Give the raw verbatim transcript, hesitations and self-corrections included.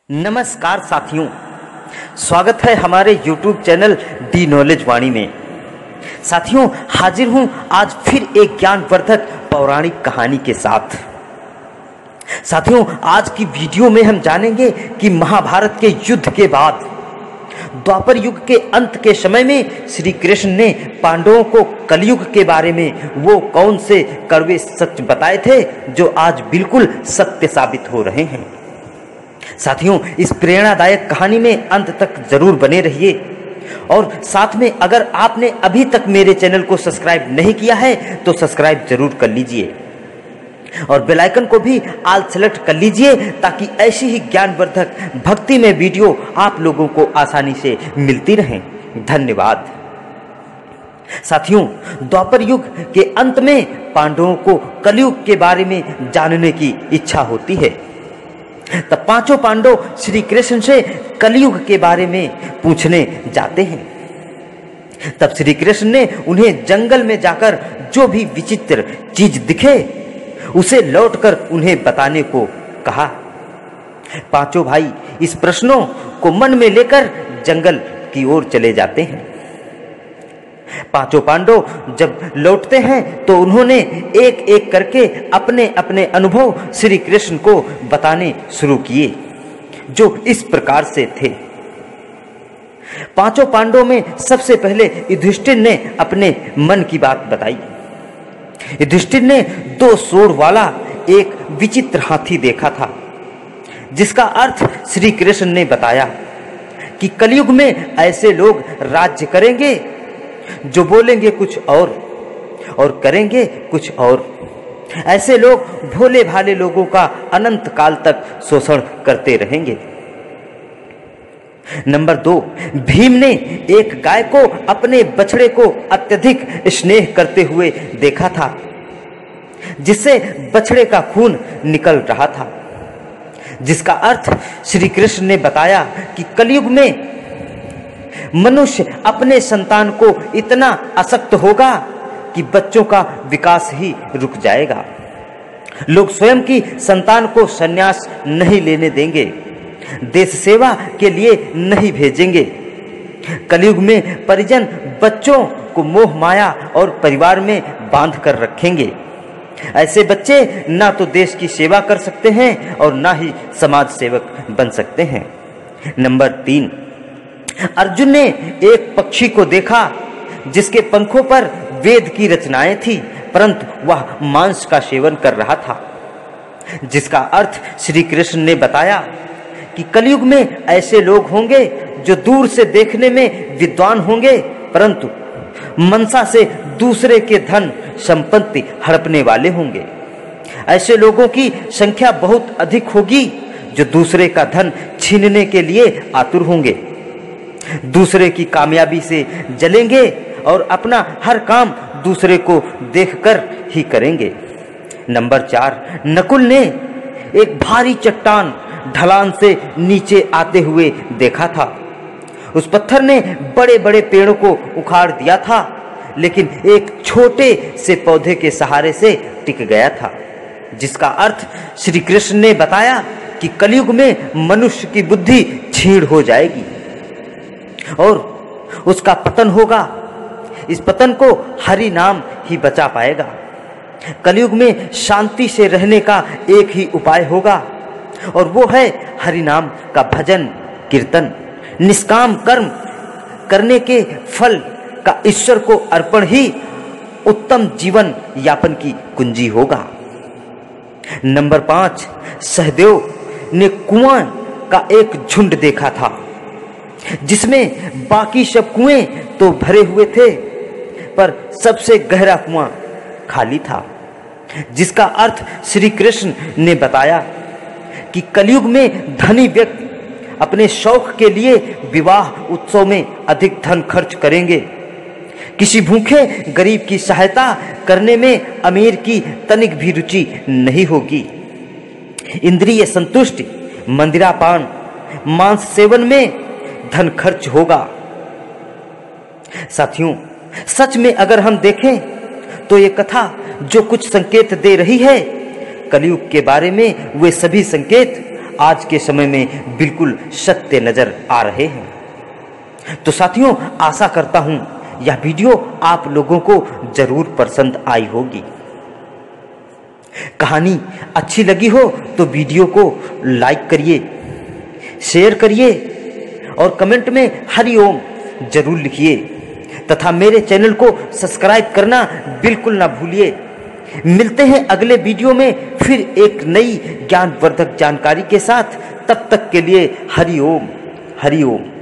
नमस्कार साथियों, स्वागत है हमारे YouTube channel the knowledge Vani में। साथियों, हाजिर हूं आज फिर एक ज्ञानवर्धक पौराणिक कहानी के साथ। साथियों, आज की वीडियो में हम जानेंगे कि महाभारत के युद्ध के बाद द्वापर युग के अंत के समय में श्री कृष्ण ने पांडवों को कलयुग के बारे में वो कौन से कड़वे सच बताए थे जो आज बिल्कुल सत्य साबित हो रहे हैं। साथियों, इस प्रेरणादायक कहानी में अंत तक जरूर बने रहिए और साथ में अगर आपने अभी तक मेरे चैनल को सब्सक्राइब नहीं किया है तो सब्सक्राइब जरूर कर लीजिए और बेल आइकन को भी ऑल सेलेक्ट कर लीजिए ताकि ऐसी ही ज्ञानवर्धक भक्ति में वीडियो आप लोगों को आसानी से मिलती रहें। धन्यवाद। साथियों, द्वापर युग के अंत में पांडवों को कलयुग के बारे में जानने की इच्छा होती है। तब पांचों पांडव श्री कृष्ण से कलयुग के बारे में पूछने जाते हैं। तब श्री कृष्ण ने उन्हें जंगल में जाकर जो भी विचित्र चीज दिखे उसे लौटकर उन्हें बताने को कहा। पांचों भाई इस प्रश्नों को मन में लेकर जंगल की ओर चले जाते हैं। पांचों पांडव जब लौटते हैं तो उन्होंने एक एक करके अपने अपने अनुभव श्री कृष्ण को बताने शुरू किए जो इस प्रकार से थे। पांचों पांडवों में सबसे पहले युधिष्ठिर ने अपने मन की बात बताई। युधिष्ठिर ने दो सूंड वाला एक विचित्र हाथी देखा था जिसका अर्थ श्री कृष्ण ने बताया कि कलयुग में ऐसे लोग राज्य करेंगे जो बोलेंगे कुछ और और करेंगे कुछ और। ऐसे लोग भोले भाले लोगों का अनंत काल तक शोषण करते रहेंगे। नंबर दो, भीम ने एक गाय को अपने बछड़े को अत्यधिक स्नेह करते हुए देखा था जिससे बछड़े का खून निकल रहा था, जिसका अर्थ श्री कृष्ण ने बताया कि कलयुग में मनुष्य अपने संतान को इतना आसक्त होगा कि बच्चों का विकास ही रुक जाएगा। लोग स्वयं की संतान को संन्यास नहीं लेने देंगे, देश सेवा के लिए नहीं भेजेंगे। कलयुग में परिजन बच्चों को मोह माया और परिवार में बांध कर रखेंगे। ऐसे बच्चे ना तो देश की सेवा कर सकते हैं और ना ही समाज सेवक बन सकते हैं। नंबर तीन, अर्जुन ने एक पक्षी को देखा जिसके पंखों पर वेद की रचनाएं थी परंतु वह मांस का सेवन कर रहा था, जिसका अर्थ श्री कृष्ण ने बताया कि कलयुग में ऐसे लोग होंगे जो दूर से देखने में विद्वान होंगे परंतु मनसा से दूसरे के धन संपत्ति हड़पने वाले होंगे। ऐसे लोगों की संख्या बहुत अधिक होगी जो दूसरे का धन छीनने के लिए आतुर होंगे, दूसरे की कामयाबी से जलेंगे और अपना हर काम दूसरे को देखकर ही करेंगे। नंबर चार, नकुल ने एक भारी चट्टान ढलान से नीचे आते हुए देखा था। उस पत्थर ने बड़े बड़े पेड़ों को उखाड़ दिया था लेकिन एक छोटे से पौधे के सहारे से टिक गया था, जिसका अर्थ श्री कृष्ण ने बताया कि कलयुग में मनुष्य की बुद्धि क्षीण हो जाएगी और उसका पतन होगा। इस पतन को हरि नाम ही बचा पाएगा। कलयुग में शांति से रहने का एक ही उपाय होगा और वो है हरि नाम का भजन कीर्तन। निष्काम कर्म करने के फल का ईश्वर को अर्पण ही उत्तम जीवन यापन की कुंजी होगा। नंबर पांच, सहदेव ने कुआं का एक झुंड देखा था जिसमें बाकी सब कुएं तो भरे हुए थे पर सबसे गहरा कुआं खाली था, जिसका अर्थ श्री कृष्ण ने बताया कि कलयुग में धनी व्यक्ति अपने शौक के लिए विवाह उत्सव में अधिक धन खर्च करेंगे। किसी भूखे गरीब की सहायता करने में अमीर की तनिक भी रुचि नहीं होगी। इंद्रिय संतुष्टि, मंदिरापान, मांस सेवन में धन खर्च होगा। साथियों, सच में अगर हम देखें तो ये कथा जो कुछ संकेत दे रही है कलयुग के बारे में वे सभी संकेत आज के समय में बिल्कुल सत्य नजर आ रहे हैं। तो साथियों, आशा करता हूं यह वीडियो आप लोगों को जरूर पसंद आई होगी। कहानी अच्छी लगी हो तो वीडियो को लाइक करिए, शेयर करिए और कमेंट में हरिओम जरूर लिखिए तथा मेरे चैनल को सब्सक्राइब करना बिल्कुल ना भूलिए। मिलते हैं अगले वीडियो में फिर एक नई ज्ञानवर्धक जानकारी के साथ। तब तक के लिए हरिओम हरिओम।